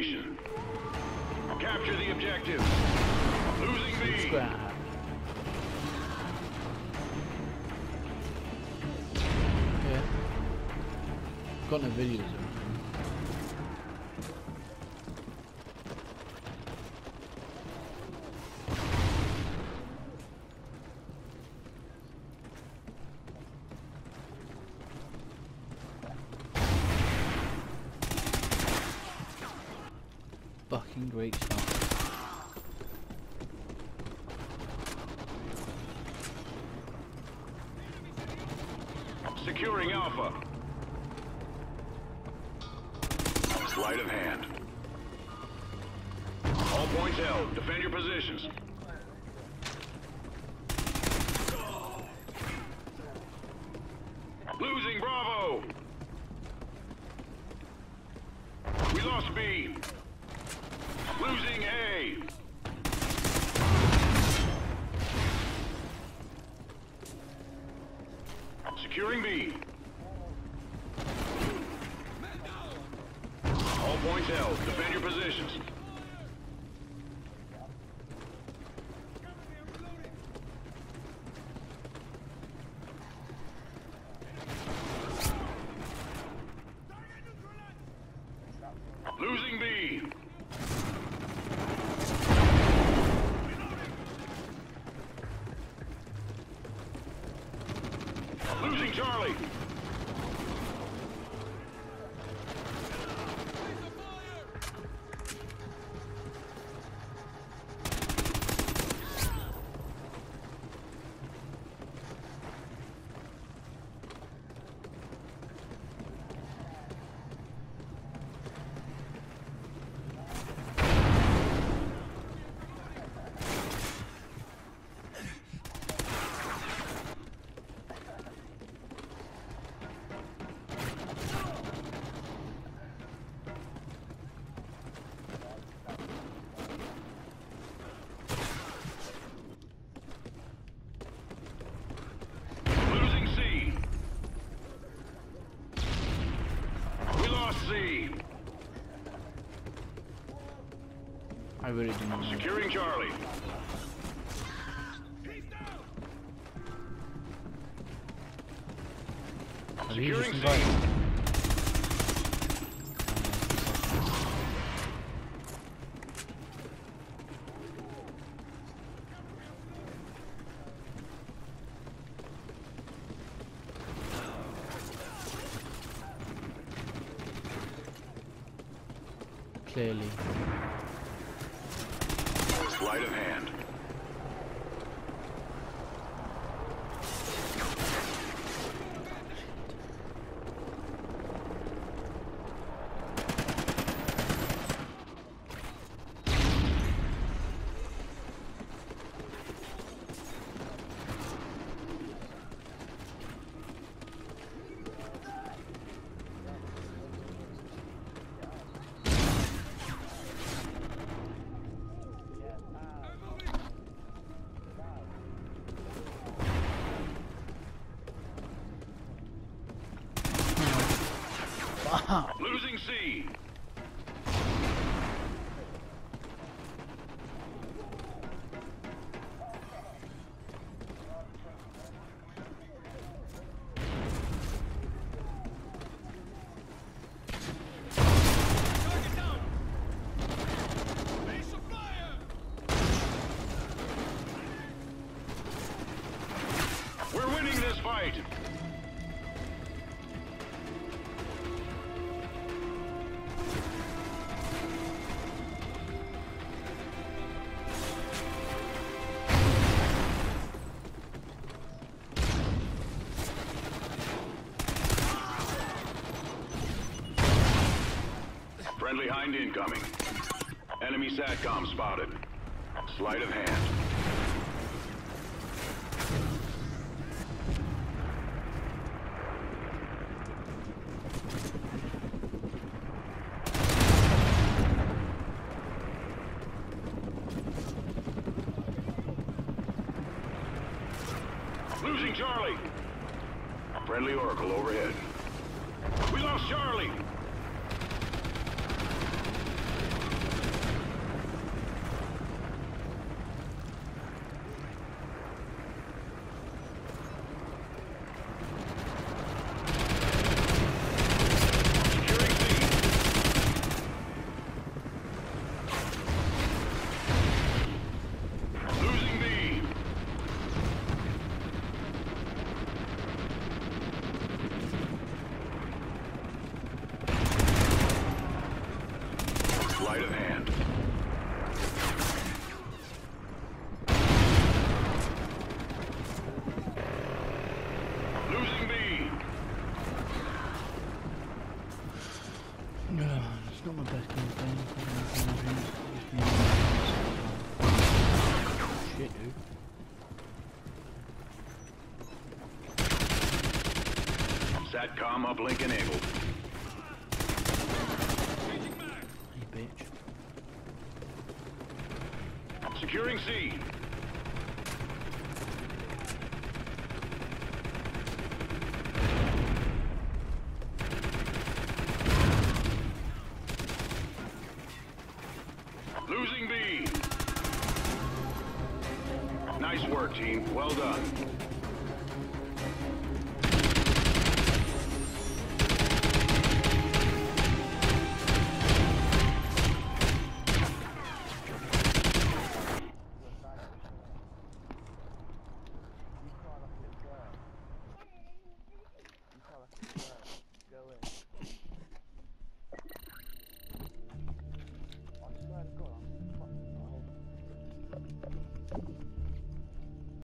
location. Capture the objective. Losing B. Yeah. Got no videos of it. Fucking great stuff. Securing Alpha. Sleight of hand. All points held. Defend your positions. Losing Bravo. We lost B. Losing A. Securing B. All points held. Defend your positions. Losing B. Losing Charlie. C. I really do not know. Securing Charlie. Securing C. Clearly. Sleight of hand. Losing C. We're winning this fight. Friendly Hind incoming. Enemy SATCOM spotted. Sleight of hand. Losing Charlie. Friendly Oracle overhead. We lost Charlie. Sleight of hand. Losing B. No, it's not my best campaign. Shit, dude. SATCOM uplink enabled. Hey, bitch. Securing C. Losing B. Nice work, team. Well done.